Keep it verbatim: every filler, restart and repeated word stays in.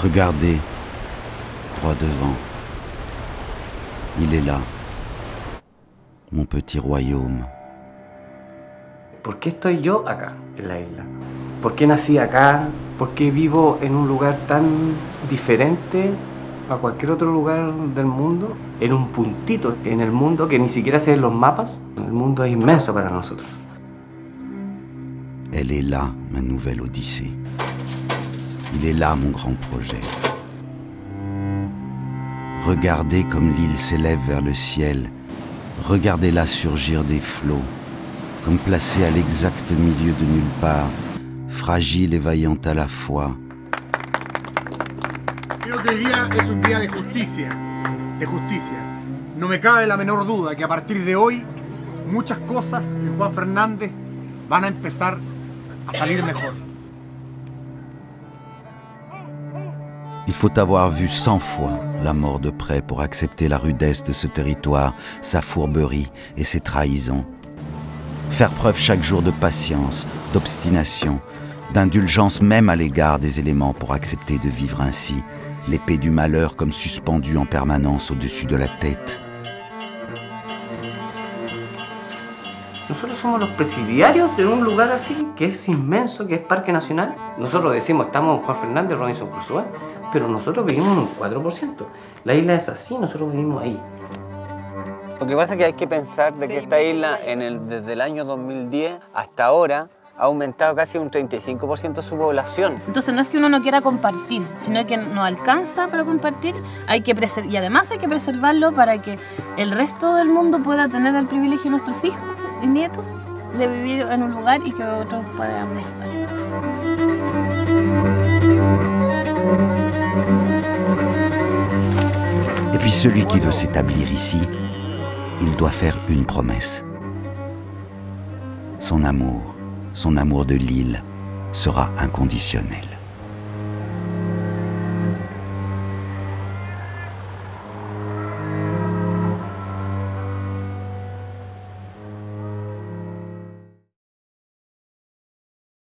Regardez, droit devant. Il est là, mon petit royaume. ¿Por qué estoy yo acá, en la isla? ¿Por qué nací acá? ¿Por qué vivo en un lugar tan diferente a cualquier otro lugar del mundo? En un puntito en el mundo que ni siquiera se ven los mapas. El mundo es inmenso para nosotros. Elle est là, ma nouvelle Odyssée. Il est là, mon grand projet. Regardez comme l'île s'élève vers le ciel. Regardez-la surgir des flots, comme placée à l'exact milieu de nulle part, fragile et vaillante à la fois. Creo que hoy día es un día de justicia, de justicia. No me cabe la menor duda que a partir de hoy muchas cosas en Juan Fernández van a empezar a salir mejor. Il faut avoir vu cent fois la mort de près pour accepter la rudesse de ce territoire, sa fourberie et ses trahisons. Faire preuve chaque jour de patience, d'obstination, d'indulgence même à l'égard des éléments pour accepter de vivre ainsi, l'épée du malheur comme suspendue en permanence au-dessus de la tête. Nosotros somos los presidiarios de un lugar así, que es inmenso, que es Parque Nacional. Nosotros decimos, estamos en Juan Fernández, Robinson Crusoe, pero nosotros vivimos en un cuatro por ciento. La isla es así, nosotros vivimos ahí. Lo que pasa es que hay que pensar de que esta isla, en el, desde el año dos mil diez hasta ahora, ha aumentado casi un treinta y cinco por ciento su población. Entonces no es que uno no quiera compartir, sino que no alcanza para compartir, hay que preser- y además hay que preservarlo para que el resto del mundo pueda tener el privilegio de nuestros hijos y nietos de vivir en un lugar y que otros puedan vivir. Et puis celui qui veut s'établir ici, il doit faire une promesse. Son amour, son amour de l'île sera inconditionnel.